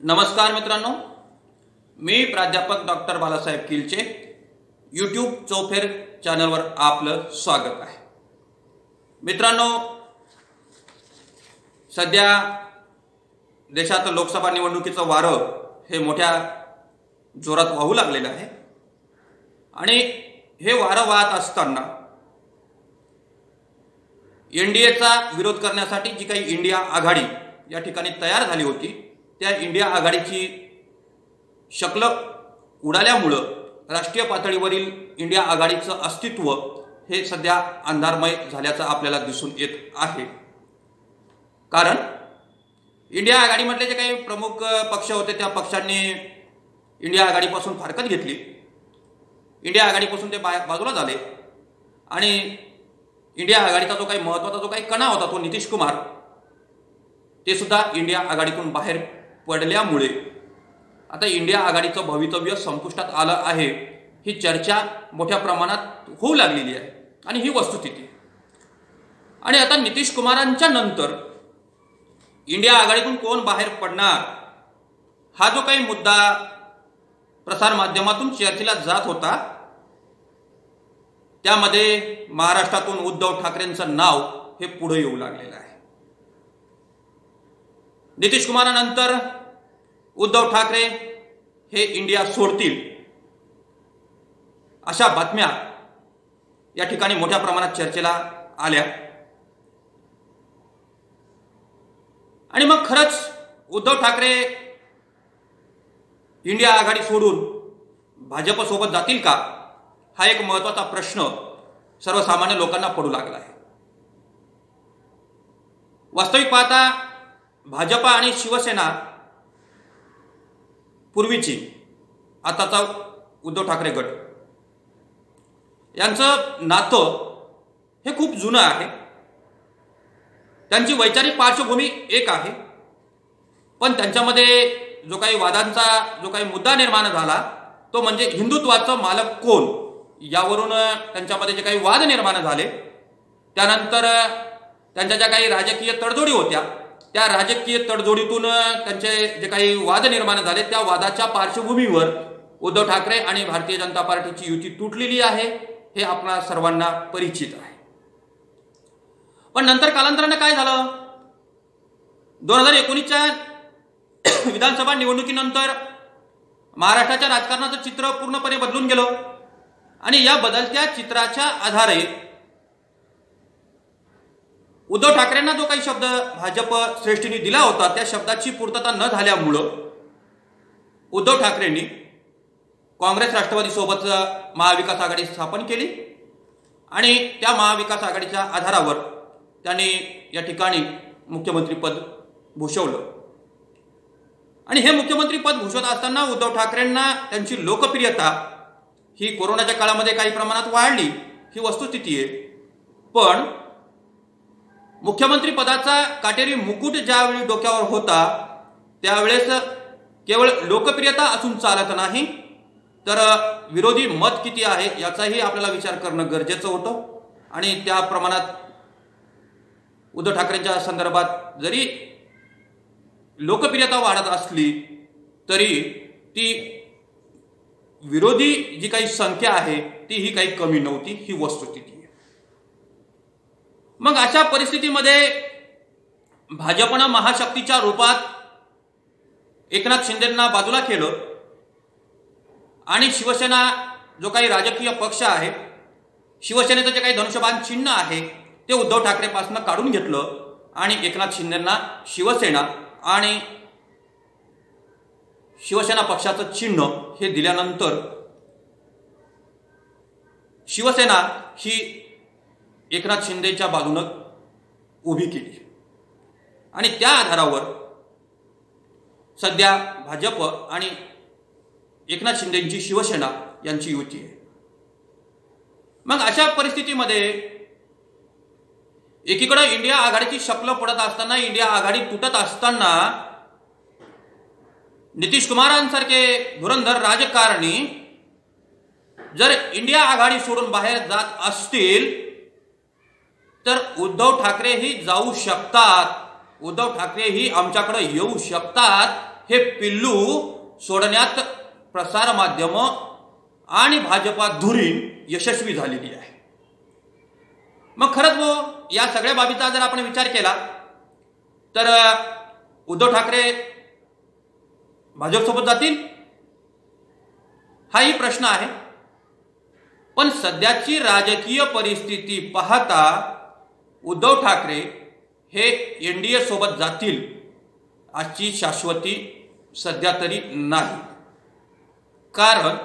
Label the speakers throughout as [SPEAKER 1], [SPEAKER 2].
[SPEAKER 1] नमस्कार मित्रांनो, मी प्राध्यापक डॉक्टर बालासाहेब किलचे यूट्यूब चौफेर चॅनलवर आपलं स्वागत आहे। मित्रांनो, सध्या देशात लोकसभा निवडणुकीचं वारं हे मोठ्या जोरात वाहू लागलेलं आहे आणि हे वारं वाहत असताना एनडीएचा विरोध करण्यासाठी जी काही इंडिया आघाडी या ठिकाणी तयार झाली होती, त्या इंडिया आघाडीची शक्ल उडाल्यामुळे राष्ट्रीय पातळीवरील इंडिया आघाडीचं अस्तित्व हे सध्या अंधारमय झाल्याचं आपल्याला दिसून येत आहे। कारण इंडिया आघाडीमधले जे काही प्रमुख पक्ष होते त्या पक्षांनी इंडिया आघाडीपासून फारकत घेतली, इंडिया आघाडीपासून ते बाजूला झाले आणि इंडिया आघाडीचा जो काही महत्त्वाचा जो काही कणा होता तो नितीश कुमार ते सुद्धा इंडिया आघाडीतून बाहेर पडल्यामुळे आता इंडिया आघाडीचं भवितव्य संपुष्टात आलं आहे, ही चर्चा मोठ्या प्रमाणात होऊ लागलेली आहे आणि ही वस्तुस्थिती। आणि आता नितीश कुमारांच्या नंतर इंडिया आघाडीतून कोण बाहेर पडणार हा जो काही मुद्दा प्रसार माध्यमातून चर्चेला जात होता, त्यामध्ये महाराष्ट्रातून उद्धव ठाकरेंचं नाव हे पुढे येऊ लागलेलं आहे। नितीश कुमारानंतर उद्धव ठाकरे हे इंडिया सोडतील अशा बातम्या या ठिकाणी मोठ्या प्रमाणात चर्चेला आल्या आणि मग खरंच उद्धव ठाकरे इंडिया आघाडी सोडून भाजप सोबत जातील का, हा एक महत्त्वाचा प्रश्न सर्वसामान्य लोकांना पडू लागला आहे। वास्तविक पाहता भाजप आणि शिवसेना पूर्वीची आताचा उद्धव ठाकरे गट यांचं नातं हे खूप जुनं आहे। त्यांची वैचारिक पार्श्वभूमी एक आहे, पण त्यांच्यामध्ये जो काही वादांचा जो काही मुद्दा निर्माण झाला तो म्हणजे हिंदुत्वाचं मालक कोण यावरून त्यांच्यामध्ये जे काही वाद निर्माण झाले, त्यानंतर त्यांच्या ज्या काही राजकीय तडजोडी होत्या त्या राजकीय तडजोडीतून त्यांचे जे काही वाद निर्माण झाले त्या वादाच्या पार्श्वभूमीवर उद्धव ठाकरे आणि भारतीय जनता पार्टीची युती तुटलेली आहे, हे आपल्या सर्वांना परिचित आहे। पण नंतर कालांतराने काय झालं, 2019च्या विधानसभा निवडणुकीनंतर महाराष्ट्राच्या राजकारणाचं चित्र पूर्णपणे बदलून गेलं आणि या बदलत्या चित्राच्या आधारे उद्धव ठाकरेंना जो काही शब्द भाजप श्रेष्ठींनी दिला होता त्या शब्दाची पूर्तता न झाल्यामुळं उद्धव ठाकरेंनी काँग्रेस राष्ट्रवादी सोबत महाविकास आघाडी स्थापन केली आणि त्या महाविकास आघाडीच्या आधारावर त्यांनी या ठिकाणी मुख्यमंत्रीपद भूषवलं आणि हे मुख्यमंत्रीपद भूषवत असताना उद्धव ठाकरेंना त्यांची लोकप्रियता ही कोरोनाच्या काळामध्ये काही प्रमाणात वाढली, ही वस्तुस्थिती आहे। पण मुख्यमंत्री पदाचा काटेरी मुकुट ज्यावेळी डोक्यावर होता त्यावेळेस केवळ लोकप्रियता असून चालत नाही, तर विरोधी मत किती आहे याचाही आपल्याला विचार करणं गरजेचं होतं आणि त्या प्रमाणात उद्धव ठाकरेंच्या संदर्भात जरी लोकप्रियता वाढत असली तरी ती विरोधी जी काही संख्या आहे ती ही काही कमी नव्हती, ही वस्तुस्थिती आहे। मग अशा परिस्थितीमध्ये भाजपनं महाशक्तीच्या रूपात एकनाथ शिंदेंना बाजूला केलं आणि शिवसेना जो काही राजकीय पक्ष आहे, शिवसेनेचं जे काही धनुष्यबाण चिन्ह आहे ते उद्धव ठाकरेपासून काढून घेतलं आणि एकनाथ शिंदेंना शिवसेना आणि शिवसेना पक्षाचं चिन्ह हे दिल्यानंतर शिवसेना ही एकनाथ शिंदेच्या बाजूनं उभी केली आणि त्या आधारावर सध्या भाजप आणि एकनाथ शिंदेची शिवसेना यांची युती आहे। मग अशा परिस्थितीमध्ये एकीकडे इंडिया आघाडीची शक्ल पडत असताना, इंडिया आघाडी तुटत असताना नितीश कुमारांसारखे धुरंधर राजकारणी जर इंडिया आघाडी सोडून बाहेर जात असतील तर उद्धव ठाकरे ही जाऊ शकतात, उद्धव ठाकरे ही आमच्याकडे येऊ शकतात, हे पिल्लू सोडण्यात प्रसार माध्यम आणि भाजपा धुरीण यशस्वी झालेली आहे. मग खरंच या सगळ्या बाबीचा जर आपण विचार केला तर उद्धव ठाकरे भाजपसोबत जातील हाही प्रश्न आहे. पण सध्याची राजकीय परिस्थिती पाहता उद्धव ठाकरे हे एनडीए सोबत जातील आजची शाश्वती सध्या तरी नाही. कारण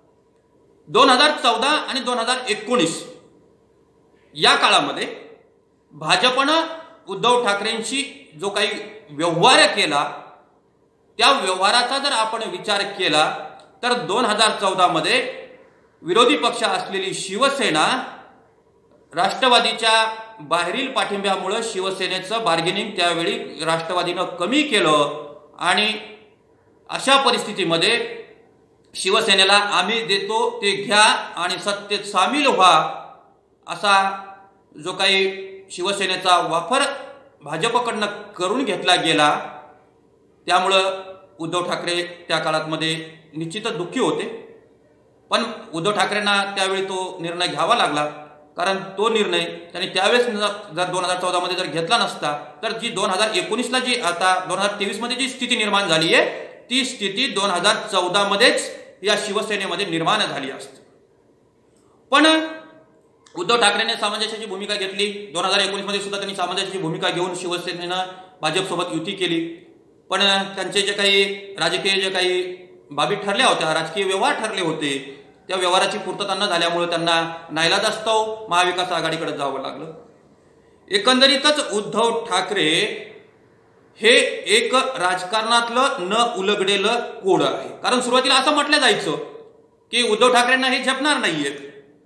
[SPEAKER 1] 2014 आणि 2019 या काळामध्ये भाजपनं उद्धव ठाकरेंशी जो काही व्यवहार केला त्या व्यवहाराचा जर आपण विचार केला तर 2014 मध्ये विरोधी पक्ष असलेली शिवसेना राष्ट्रवादीच्या बाहेरील पाठिंब्यामुळे शिवसेनेचं बार्गेनिंग त्यावेळी राष्ट्रवादीनं कमी केलं आणि अशा परिस्थितीमध्ये शिवसेनेला आम्ही देतो ते घ्या आणि सत्तेत सामील व्हा असा जो काही शिवसेनेचा वापर भाजपकडनं करून घेतला गेला. त्यामुळं उद्धव ठाकरे त्या काळामध्ये निश्चितच दुःखी होते. पण उद्धव ठाकरेंना त्यावेळी तो निर्णय घ्यावा लागला. कारण तो निर्णय त्यांनी त्यावेळेस जर 2014 मध्ये जर घेतला नसता तर जी 2019ला जी आता 2023 मध्ये जी स्थिती निर्माण झाली आहे ती स्थिती 2014 मध्येच या शिवसेनेमध्ये निर्माण झाली असते. पण उद्धव ठाकरेंनी सामंजस्याची भूमिका घेतली. 2019 मध्ये सुद्धा त्यांनी सामंजस्याची भूमिका घेऊन शिवसेनेनं भाजपसोबत युती केली. पण त्यांचे जे काही राजकीय जे काही बाबी ठरल्या होत्या, राजकीय व्यवहार ठरले होते, त्या व्यवहाराची पूर्तता न झाल्यामुळे त्यांना नाईलाजास्तव महाविकास आघाडीकडे जावं लागलं. एकंदरीतच उद्धव ठाकरे हे एक राजकारणातलं न उलगडेलं कोड आहे. कारण सुरुवातीला असं म्हटलं जायचं की उद्धव ठाकरेंना हे झेपणार नाहीये.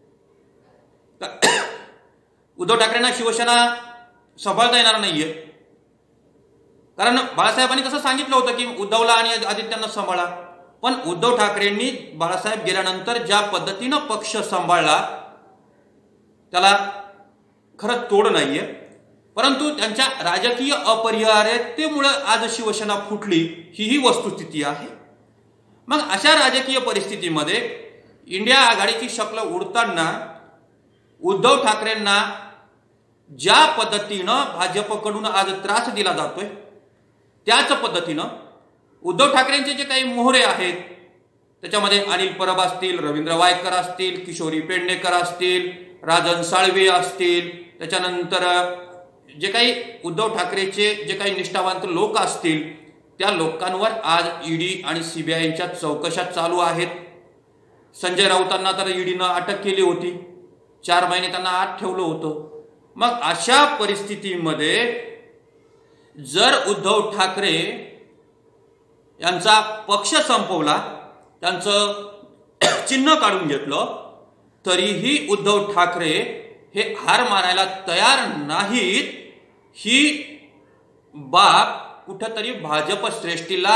[SPEAKER 1] उद्धव ठाकरेंना शिवसेना सांभाळता येणार नाहीये. कारण बाळासाहेबांनी तसं सांगितलं होतं की उद्धवला आणि आदित्यांना सांभाळा. पण उद्धव ठाकरेंनी बाळासाहेब गेल्यानंतर ज्या पद्धतीनं पक्ष सांभाळला त्याला खरंच तोड नाहीये. परंतु त्यांच्या राजकीय अपरिहार्यतेमुळे आज शिवसेना फुटली ही वस्तुस्थिती आहे. मग अशा राजकीय परिस्थितीमध्ये इंडिया आघाडीची शक्ल उडताना उद्धव ठाकरेंना ज्या पद्धतीनं भाजपकडून आज त्रास दिला जातोय त्याच पद्धतीनं उद्धव ठाकरेंचे जे काही मोहरे आहेत त्याच्यामध्ये अनिल परब असतील, रवींद्र वायकर असतील, किशोरी पेडणेकर असतील, राजन साळवे असतील, त्याच्यानंतर जे काही उद्धव ठाकरेचे जे काही निष्ठावंत लोक असतील त्या लोकांवर आज ईडी आणि सीबीआयच्या चौकशा चालू आहेत. संजय राऊतांना तर ईडीनं अटक केली होती. 4 महिने त्यांना आत ठेवलं होतं. मग अशा परिस्थितीमध्ये जर उद्धव ठाकरे यांचा पक्ष संपवला, त्यांचं चिन्ह काढून घेतलं, तरीही उद्धव ठाकरे हे हार मानायला तयार नाहीत. ही बाब कुठंतरी भाजप श्रेष्ठीला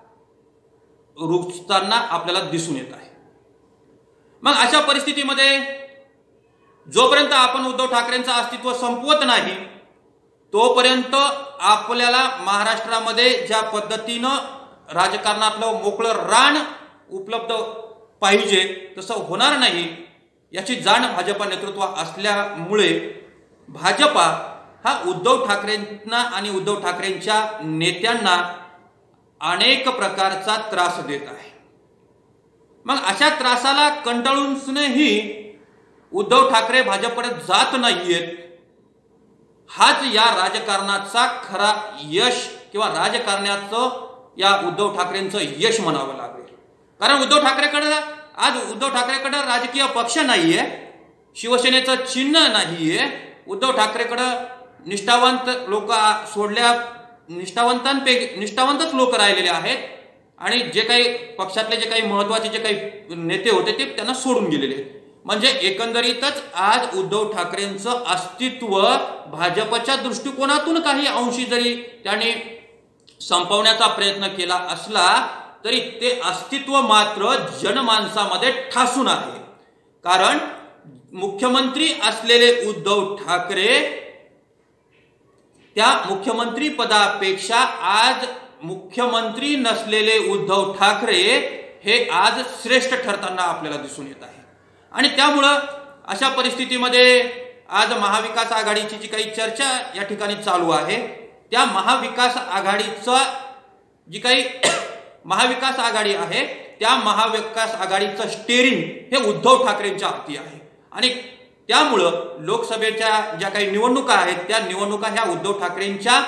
[SPEAKER 1] रुजताना आपल्याला दिसून येत आहे. मग अशा परिस्थितीमध्ये जोपर्यंत आपण उद्धव ठाकरेंचं अस्तित्व संपवत नाही तोपर्यंत आपल्याला महाराष्ट्रामध्ये ज्या पद्धतीनं राजकारणातलं मोकळं रान उपलब्ध पाहिजे तसं होणार नाही याची जाण भाजपा नेतृत्व असल्यामुळे भाजपा हा उद्धव ठाकरेंना आणि उद्धव ठाकरेंच्या नेत्यांना अनेक प्रकारचा त्रास देत आहे. मग अशा त्रासाला कंटाळूनही उद्धव ठाकरे भाजपकडे जात नाहीयेत. हाच या राजकारणाचा खरा यश किंवा राजकारणाचं या उद्धव ठाकरेंचं यश म्हणावं लागेल. कारण उद्धव ठाकरेकडे राजकीय पक्ष नाहीये, शिवसेनेचं चिन्ह नाहीये. उद्धव ठाकरेकडे निष्ठावंत लोक सोडल्या निष्ठावंतच लोक राहिलेले आहेत आणि जे काही पक्षातले जे काही महत्वाचे जे काही नेते होते ते त्यांना सोडून गेलेले आहेत. म्हणजे एकंदरीतच आज उद्धव ठाकरेंचं अस्तित्व भाजपच्या दृष्टिकोनातून काही अंशी जरी त्यांनी संपवण्याचा प्रयत्न केला असला तरी ते अस्तित्व मात्र जनमानसामध्ये ठासून आहे. कारण मुख्यमंत्री असलेले उद्धव ठाकरे त्या मुख्यमंत्री पदापेक्षा आज मुख्यमंत्री नसलेले उद्धव ठाकरे हे आज श्रेष्ठ ठरताना आपल्याला दिसून येत आहे। आणि त्यामुळं अशा परिस्थितीमध्ये आज महाविकास आघाडीची जी काही चर्चा या ठिकाणी चालू आहे, त्या महाविकास आघाडीचा जी काही महाविकास आघाडी आहे, त्या महाविकास आघाडीचं स्टेरिंग हे उद्धव ठाकरेंच्या हाती आहे। आणि त्यामुळं लोकसभेच्या ज्या काही निवडणुका आहेत, त्या निवडणुका ह्या उद्धव ठाकरेंच्या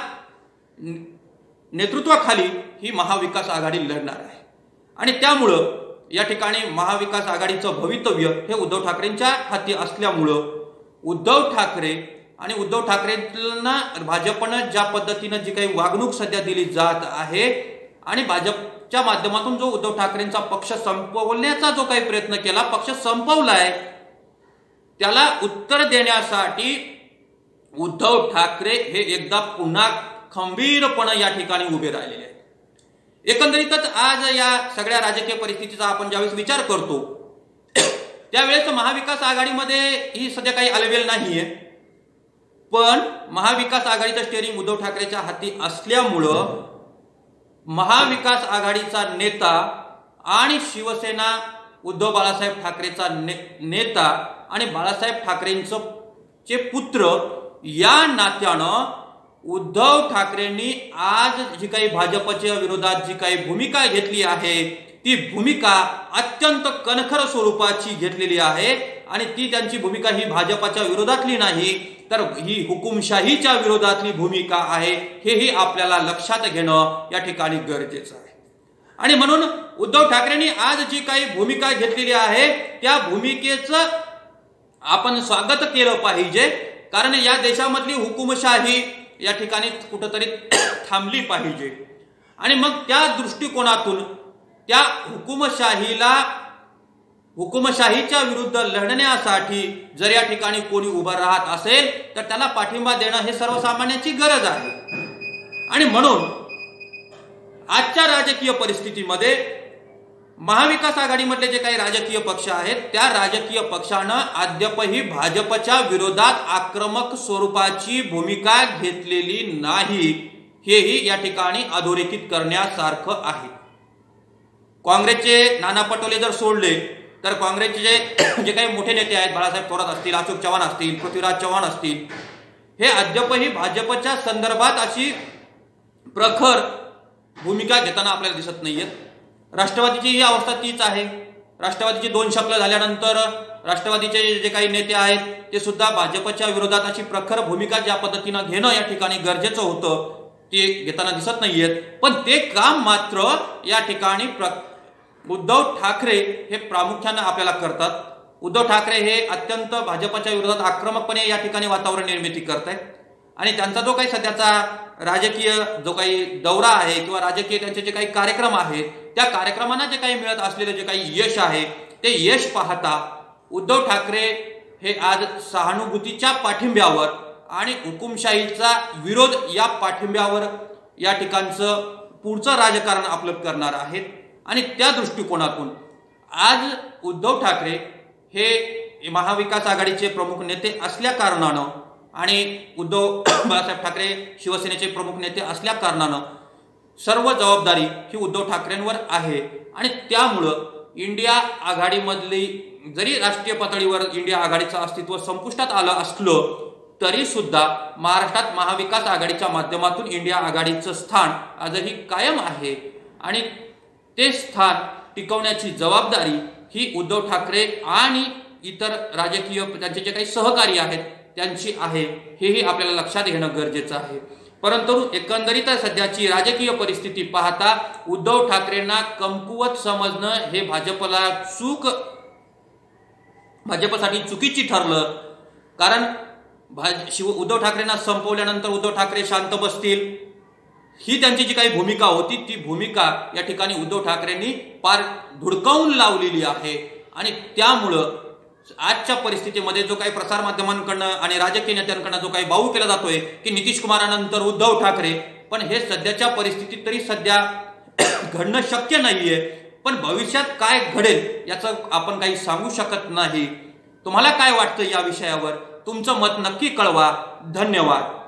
[SPEAKER 1] नेतृत्वाखाली ही महाविकास आघाडी लढणार आहे। आणि त्यामुळं या ठिकाणी महाविकास आघाडीचं भवितव्य हे उद्धव ठाकरेंच्या हाती असल्यामुळं उद्धव ठाकरे आणि उद्धव ठाकरेंना भाजपनं ज्या पद्धतीनं जी काही वागणूक सध्या दिली जात आहे आणि भाजपच्या माध्यमातून जो उद्धव ठाकरेंचा पक्ष संपवण्याचा जो काही प्रयत्न केला, पक्ष संपवलाय, त्याला उत्तर देण्यासाठी उद्धव ठाकरे हे एकदा पुन्हा खंबीरपणे या ठिकाणी उभे राहिलेले आहेत। एकंदरीतच आज या सगळ्या राजकीय परिस्थितीचा आपण ज्यावेळेस विचार करतो, त्यावेळेस महाविकास आघाडीमध्ये ही सध्या काही अलबेल नाहीये, पण महाविकास आघाडीचं स्टेरिंग उद्धव ठाकरेच्या हाती असल्यामुळं महाविकास आघाडीचा नेता आणि शिवसेना उद्धव बाळासाहेब ठाकरेचा नेता आणि बाळासाहेब ठाकरेंचे पुत्र या नात्यानं उद्धव ठाकरेंनी आज जी काही भाजपच्या विरोधात जी काही भूमिका घेतली आहे, ती भूमिका अत्यंत कणखर स्वरूपाची घेतलेली आहे। आणि ती त्यांची भूमिका ही भाजपच्या विरोधातली नाही, तर ही हुकुमशाहीच्या विरोधातली भूमिका आहे, हेही आपल्याला लक्षात घेणं या ठिकाणी गरजेचं आहे। आणि म्हणून उद्धव ठाकरेंनी आज जी काही भूमिका घेतलेली आहे, त्या भूमिकेचं आपण स्वागत केलं पाहिजे, कारण या देशामधली हुकुमशाही या ठिकाणी कुठंतरी थांबली पाहिजे। आणि मग त्या दृष्टिकोनातून त्या हुकुमशाहीच्या विरुद्ध लढण्यासाठी जर या ठिकाणी कोणी उभं राहत असेल, तर त्याला पाठिंबा देणं हे सर्वसामान्यांची गरज आहे। आणि म्हणून आजच्या राजकीय परिस्थितीमध्ये महाविकास आघाडीमधले जे काही राजकीय पक्ष आहेत, त्या राजकीय पक्षानं अद्यापही भाजपच्या विरोधात आक्रमक स्वरूपाची भूमिका घेतलेली नाही, हेही या ठिकाणी अधोरेखित करण्यासारखं आहे। काँग्रेसचे नाना पटोले जर सोडले, तर काँग्रेसचे जे काही मोठे नेते आहेत, बाळासाहेब थोरात असतील, अशोक चव्हाण असतील, पृथ्वीराज चव्हाण असतील, हे अद्यापही भाजपच्या संदर्भात अशी प्रखर भूमिका घेताना आपल्याला दिसत नाहीयेत। राष्ट्रवादीची ही अवस्था तीच आहे। राष्ट्रवादीची 2 शक्ल झाल्यानंतर राष्ट्रवादीचे जे काही नेते आहेत, ते सुद्धा भाजपच्या विरोधात अशी प्रखर भूमिका ज्या पद्धतीनं घेणं या ठिकाणी गरजेचं होतं, ते घेताना दिसत नाहीयेत। पण ते काम मात्र या ठिकाणी उद्धव ठाकरे हे प्रामुख्याने आपल्याला करतात। उद्धव ठाकरे हे अत्यंत भाजपच्या विरोधात आक्रमकपणे या ठिकाणी वातावरण निर्मिती करतायत। आणि त्यांचा जो काही सध्याचा राजकीय जो काही दौरा आहे किंवा राजकीय त्यांचे जे काही कार्यक्रम आहेत, त्या कार्यक्रमांना जे काही मिळत असलेले जे काही यश आहे, ते यश पाहता उद्धव ठाकरे हे आज सहानुभूतीच्या पाठिंब्यावर आणि हुकुमशाहीचा विरोध या पाठिंब्यावर या ठिकाणचं पुढचं राजकारण आपलं करणार आहेत। आणि त्या दृष्टिकोनातून आज उद्धव ठाकरे हे महाविकास आघाडीचे प्रमुख नेते असल्या कारणानं आणि उद्धव बाळासाहेब ठाकरे शिवसेनेचे प्रमुख नेते असल्या कारणानं सर्व जबाबदारी ही उद्धव ठाकरेंवर आहे। आणि त्यामुळं इंडिया आघाडीमधली जरी राष्ट्रीय पातळीवर इंडिया आघाडीचं अस्तित्व संपुष्टात आलं असलं, तरी सुद्धा महाराष्ट्रात महाविकास आघाडीच्या माध्यमातून इंडिया आघाडीचं स्थान आजही कायम आहे। आणि ते स्थान टिकवण्याची जबाबदारी ही उद्धव ठाकरे आणि इतर राजकीय त्यांचे जे काही सहकारी आहेत त्यांची आहे, हेही आपल्याला लक्षात घेणं गरजेचं आहे। परंतु एकंदरीत सध्याची राजकीय परिस्थिती पाहता उद्धव ठाकरेंना कमकुवत समजणं हे भाजपसाठी चुकीची ठरलं। कारण उद्धव ठाकरेंना संपवल्यानंतर उद्धव ठाकरे शांत बसतील, ही त्यांची जी काही भूमिका होती, ती भूमिका या ठिकाणी उद्धव ठाकरेंनी पार धुडकावून लावलेली आहे। आणि त्यामुळं आजच्या परिस्थितीमध्ये जो काही प्रसार माध्यमांकडनं आणि राजकीय नेत्यांकडनं जो काही बाऊ केला जातोय की नितीश कुमारानंतर उद्धव ठाकरे, पण हे सध्याच्या परिस्थितीत तरी सध्या घडणं शक्य नाहीये। पण भविष्यात काय घडेल याचं आपण काही सांगू शकत नाही। तुम्हाला काय वाटतं या विषयावर? तुमचं मत नक्की कळवा। धन्यवाद।